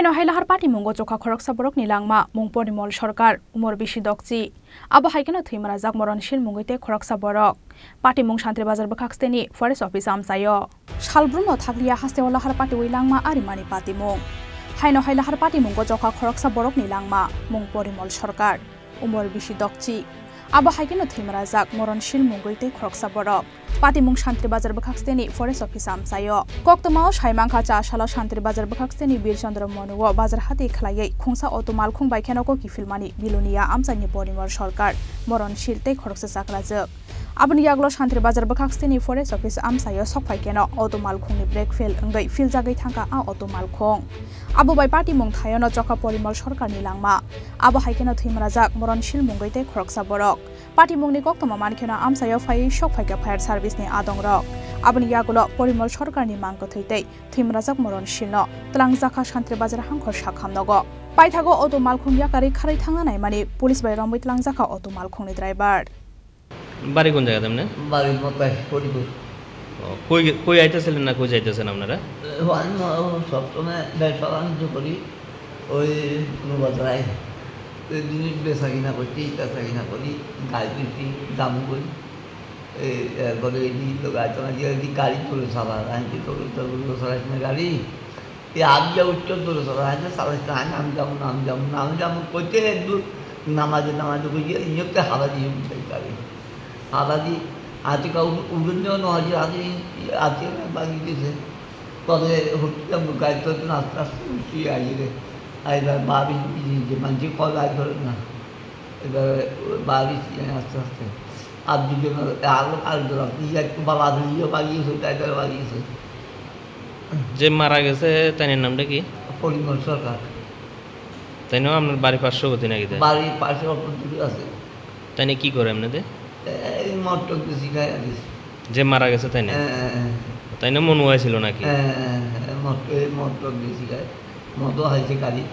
Haino hailahar party mungo joka khorok saborok ni langma mungpor ni mol sarkar umor bishi dokchi abo haikena thimara jak moron shil mungoite khorok saborok party mung shantri bazar bakhaksteni forest office amsayo shalbrumo thakliya hastewala har party wilangma arimani party mung haino hailahar party mungo joka khorok saborok ni langma mungpor ni mol sarkar umor bishi dokchi abo haikena thimara jak moron shil mungoite khorok saborok party mung shantri bazar bakhaksteni forest office amsayo koktama shaimangkha cha shala shantri bazar bakhaksteni birchandra monuwa bazar hati khlaiye khungsa automal khung baikhenako kifilmani bilonia amsani porimor sarkar moron shilte khoroksa sakrajak aboni yaglo shantri bazar bakhaksteni forest office amsayo sokfaikeno automal khungni break fail ngai filjagai thangka a automal khung abo bai party mung thayono chokha porimor sarkar ni langma abo haikeno thimrajak moron shil mungoite khoroksa borok party mung ni koktama mankhena amsayo phai sokfaika fire service ni adongrok aboni yagulo porimor sarkar ni mangko thitei thimrajak moron shilno tlangjaka shantri bazar hangkhor sakhamnogo paithago automal khung yakari kharai thangna nai mani police bai ramboi tlangjaka automal khung ni driver বাড়ি কোন জায়গা তেমনে বাড়ির মতাই পরিপুর কই কই আইতেছিলেন না কই যাইতেছেন আপনারা আমি সবসময় ব্যবসা বাণিজ্য করি ওই কোনো বাজারায় জিনিস বেচা কিনা করছি বেচা কিনা করি গাড়ি দিচ্ছি দাম করি এরপরে গাড়ি তোলে চালায় আমি তোলে চালাইছি না গাড়ি এই আগে উত্তর তোলে চালায় চালাইছি না আমি যেমন করতে নামাজে করি ইয়তে হাওয়া দিয়ে গাড়ি আলাদি আজকে উড়ন্য নয় আজকে বাগিয়েছে তবে হচ্ছে গাড়ি তো আস্তে আস্তে উঠিয়ে আইলে এবার বাড়ি যে মানুষ কল আয় ধরে না এবার বাড়ি আস্তে আস্তে আর দুজন আলো আপনি একটু বাবা দিয়েও বাগিয়েছে তাইবার বাগিয়েছে যে মারা গেছে তাই নামটা কি পরিমল সরকার তাই না আপনার বাড়ির পার্শ্ববর্তী নাকি বাড়ির পাশে অল্প দূরে আছে তাই কি করে আপনাদের মটক বেশি খায় যে মারা গেছে তাই না মন হয়েছিল নাকি মটক বেশি খায় মদও খাইছে গাড়ি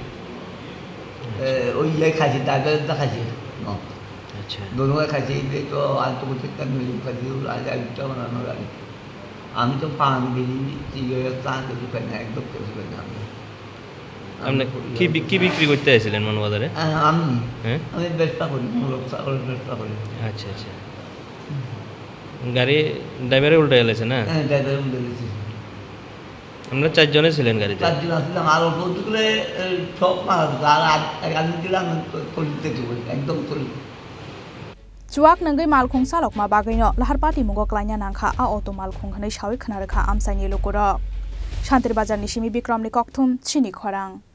ওই খাইছে ডাক্তার খাইছে আচ্ছা দোনো খাইছে এই তো আত্মগতিক খাইছে আরেকটা বানানো গাড়ি আমি তো পান বেরিয়ে সিগারেট চান কিছু খাই না একদম কিছু খাই না আপনি কি বিক্রি করতে আসছিলেন মনবাজারে আমি ব্যবসা করি মূলক চাকরির ব্যবসা করি আচ্ছা আচ্ছা গাড়ি ড্রাইভারে উল্টে গেছে না হ্যাঁ ড্রাইভারে উল্টে গেছে আমরা চারজনে ছিলেন গাড়িতে চারজন আসলাম আর বলতে সব মারা আর আমি দিলাম তলিতে একদম তলি Chuak nangai malkhung salokma bagaino lahar party mungo klanya nangkha a auto malkhung hanai shawi khana rakha amsaini lokoro Shantri bazar ni simi Bikram ni kokthum chini khorang